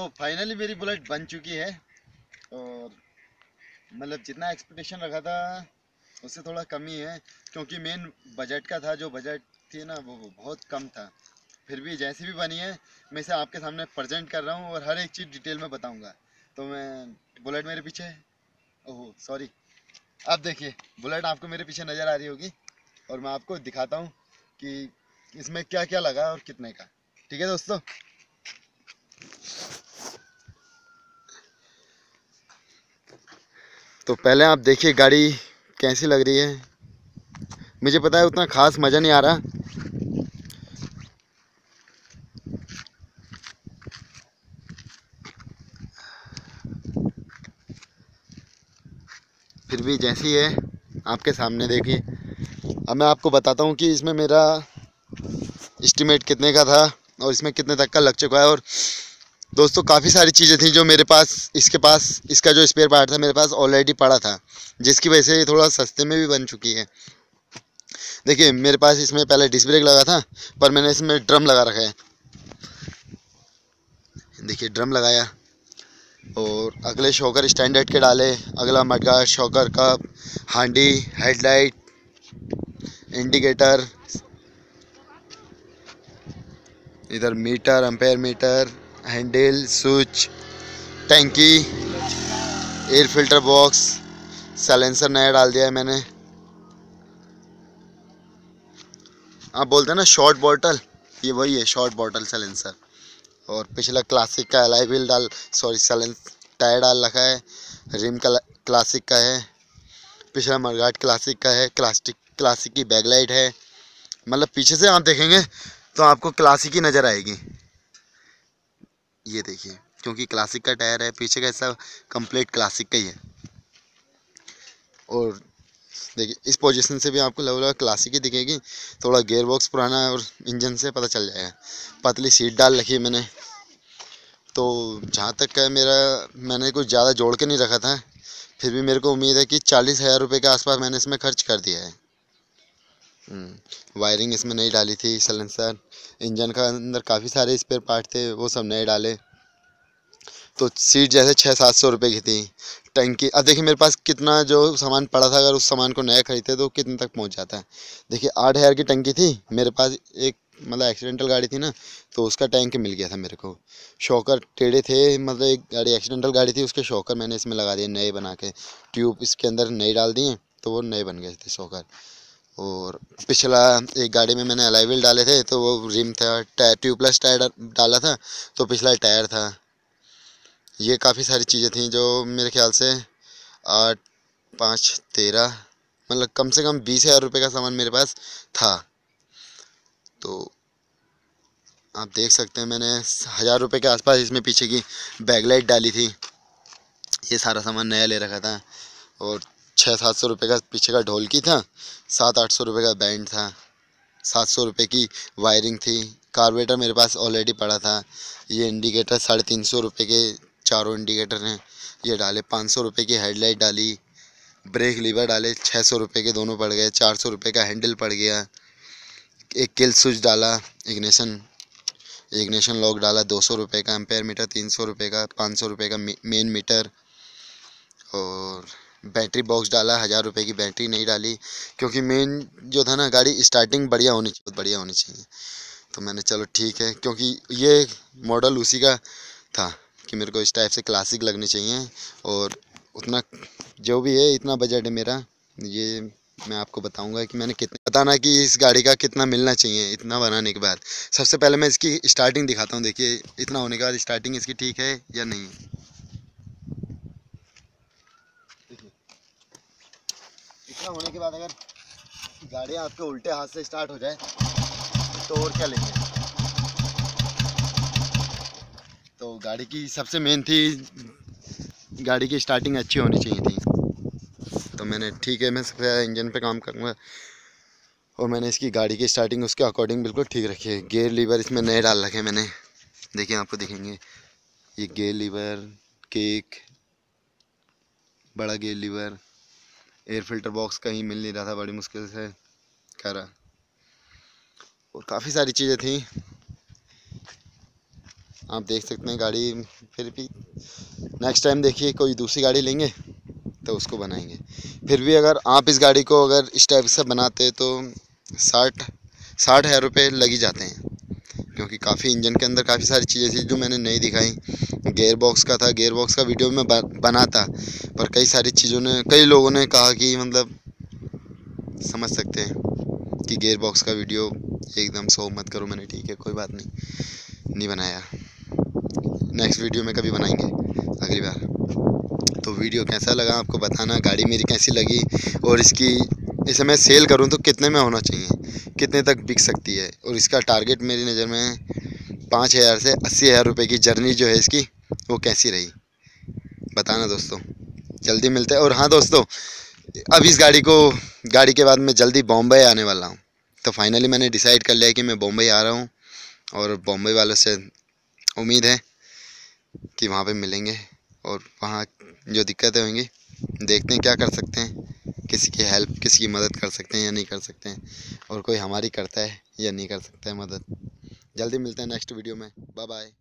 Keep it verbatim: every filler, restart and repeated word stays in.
तो फाइनली मेरी बुलेट बन चुकी है और मतलब जितना एक्सपेक्टेशन रखा था उससे थोड़ा कम ही है, क्योंकि मेन बजट का था, जो बजट थी ना वो बहुत कम था। फिर भी जैसी भी बनी है मैं इसे आपके सामने प्रेजेंट कर रहा हूँ और हर एक चीज़ डिटेल में बताऊँगा। तो मैं बुलेट मेरे पीछे है, ओहो सॉरी, अब देखिए बुलेट आपको मेरे पीछे नज़र आ रही होगी और मैं आपको दिखाता हूँ कि इसमें क्या क्या लगा और कितने का। ठीक है दोस्तों, तो पहले आप देखिए गाड़ी कैसी लग रही है। मुझे पता है उतना खास मज़ा नहीं आ रहा, फिर भी जैसी है आपके सामने देखिए। अब मैं आपको बताता हूँ कि इसमें मेरा एस्टीमेट कितने का था और इसमें कितने तक का लग चुका है। और दोस्तों काफ़ी सारी चीज़ें थी जो मेरे पास, इसके पास इसका जो स्पेयर पार्ट था मेरे पास ऑलरेडी पड़ा था, जिसकी वजह से ये थोड़ा सस्ते में भी बन चुकी है। देखिए मेरे पास इसमें पहले डिस्क ब्रेक लगा था, पर मैंने इसमें ड्रम लगा रखा है। देखिए ड्रम लगाया और अगले शॉकर स्टैंडर्ड के डाले, अगला मडगार्ड शॉकर का, हांडी, हेडलाइट, इंडिकेटर, इधर meter, ampere meter, handle, switch, टैंकी, एयर फिल्टर बॉक्स, साइलेंसर नया डाल दिया है मैंने। आप बोलते हैं ना शॉर्ट बॉटल, ये वही है शॉर्ट बॉटल साइलेंसर। और पिछला क्लासिक का एलॉय व्हील डाल, सॉरी साइलेंस टायर डाल रखा है। रिम का क्लासिक का है, पिछला मडगार्ड क्लासिक का है, क्लासिक क्लासिक की बैकलाइट है। मतलब पीछे से आप देखेंगे तो आपको क्लासिक ही नज़र आएगी। ये देखिए क्योंकि क्लासिक का टायर है, पीछे का हिस्सा कंप्लीट क्लासिक का ही है। और देखिए इस पोजीशन से भी आपको लगभग क्लासिक ही दिखेगी, थोड़ा गियर बॉक्स पुराना है और इंजन से पता चल जाएगा। पतली सीट डाल रखी है मैंने। तो जहाँ तक है मेरा, मैंने कुछ ज़्यादा जोड़ के नहीं रखा था, फिर भी मेरे को उम्मीद है कि चालीस हज़ार रुपये के आसपास मैंने इसमें खर्च कर दिया है। वायरिंग इसमें नहीं डाली थी, सलेंसर, इंजन का अंदर काफ़ी सारे स्पेयर पार्ट थे वो सब नए डाले। तो सीट जैसे छः सात सौ रुपये की थी। टंकी, अब देखिए मेरे पास कितना जो सामान पड़ा था, अगर उस सामान को नया खरीदते तो कितने तक पहुंच जाता है। देखिए आठ हज़ार की टंकी थी मेरे पास, एक मतलब एक्सीडेंटल गाड़ी थी ना, तो उसका टैंक मिल गया था मेरे को। शॉकर टेढ़े थे, मतलब एक गाड़ी एक्सीडेंटल गाड़ी थी, उसके शॉकर मैंने इसमें लगा दिए नए बना के, ट्यूब इसके अंदर नए डाल दिए तो वो नए बन गए थे शॉकर। और पिछला एक गाड़ी में मैंने अलॉय व्हील डाले थे तो वो रिम था, टायर ट्यूबलेस टायर डाला था तो पिछला टायर था। ये काफ़ी सारी चीज़ें थी जो मेरे ख्याल से आठ पाँच तेरह, मतलब कम से कम बीस हज़ार रुपये का सामान मेरे पास था। तो आप देख सकते हैं मैंने हज़ार रुपये के आसपास इसमें पीछे की बैकलाइट डाली थी। ये सारा सामान नया ले रखा था। और छः सात सौ रुपये का पीछे का ढोलकी था, सात आठ सौ रुपये का बैंड था, सात सौ रुपये की वायरिंग थी। कार्बोरेटर मेरे पास ऑलरेडी पड़ा था। ये इंडिकेटर साढ़े तीन सौ रुपये के चारों इंडिकेटर हैं, ये डाले। पाँच सौ रुपये की हेडलाइट डाली। ब्रेक लीवर डाले, छः सौ रुपये के दोनों पड़ गए। चार सौ रुपये का हैंडल पड़ गया। एक किल स्विच डाला, इग्निशन इग्निशन लॉक डाला दो सौ रुपये का। एम्पेयर मीटर तीन सौ रुपये का। पाँच सौ रुपये का मेन मीटर। और बैटरी बॉक्स डाला, हज़ार रुपये की बैटरी नहीं डाली, क्योंकि मेन जो था ना, गाड़ी स्टार्टिंग बढ़िया होनी चाहिए, बढ़िया होनी चाहिए। तो मैंने चलो ठीक है, क्योंकि ये मॉडल उसी का था कि मेरे को इस टाइप से क्लासिक लगनी चाहिए। और उतना जो भी है, इतना बजट है मेरा, ये मैं आपको बताऊंगा कि मैंने कितना, बताना कि इस गाड़ी का कितना मिलना चाहिए इतना बनाने के बाद। सबसे पहले मैं इसकी स्टार्टिंग दिखाता हूँ। देखिए इतना होने के बाद स्टार्टिंग इसकी ठीक है या नहीं है। इतना होने के बाद अगर गाड़ी आपके उल्टे हाथ से स्टार्ट हो जाए तो और क्या लेंगे। तो गाड़ी की सबसे मेन थी, गाड़ी की स्टार्टिंग अच्छी होनी चाहिए थी। तो मैंने ठीक है, मैं सबसे ज़्यादा इंजन पे काम करूँगा और मैंने इसकी गाड़ी की स्टार्टिंग उसके अकॉर्डिंग बिल्कुल ठीक रखी है। गेयर लीवर इसमें नए डाल रखे मैंने, देखिए आपको दिखेंगे। ये गेयर लीवर, केक, बड़ा gear lever. Air filter box कहीं मिल नहीं रहा था, बड़ी मुश्किल से करा। और काफ़ी सारी चीज़ें थी, आप देख सकते हैं गाड़ी। फिर भी नेक्स्ट टाइम देखिए कोई दूसरी गाड़ी लेंगे तो उसको बनाएंगे। फिर भी अगर आप इस गाड़ी को अगर इस टाइप से बनाते तो साठ साठ हज़ार रुपये लग ही जाते हैं, क्योंकि काफ़ी इंजन के अंदर काफ़ी सारी चीज़ें थी जो मैंने नहीं दिखाई। गेयर बॉक्स का था, गेयर बॉक्स का वीडियो में बना था, पर कई सारी चीज़ों ने कई लोगों ने कहा कि मतलब समझ सकते हैं कि गेयर बॉक्स का वीडियो एकदम शो मत करो। मैंने ठीक है कोई बात नहीं, नहीं बनाया। नेक्स्ट वीडियो में कभी बनाएंगे अगली बार। तो वीडियो कैसा लगा आपको बताना, गाड़ी मेरी कैसी लगी, और इसकी इसे मैं सेल करूं तो कितने में होना चाहिए, कितने तक बिक सकती है, और इसका टारगेट मेरी नज़र में पाँच हज़ार से अस्सी हज़ार रुपये की जर्नी जो है इसकी वो कैसी रही, बताना दोस्तों। जल्दी मिलते हैं। और हाँ दोस्तों, अब इस गाड़ी को गाड़ी के बाद मैं जल्दी बॉम्बे आने वाला हूँ। तो फाइनली मैंने डिसाइड कर लिया कि मैं बॉम्बे आ रहा हूँ, और बॉम्बे वालों से उम्मीद है कि वहाँ पे मिलेंगे, और वहाँ जो दिक्कतें होंगी देखते हैं क्या कर सकते हैं, किसी की हेल्प किसी की मदद कर सकते हैं या नहीं कर सकते हैं, और कोई हमारी करता है या नहीं कर सकता है मदद। जल्दी मिलते हैं नेक्स्ट वीडियो में। Bye bye.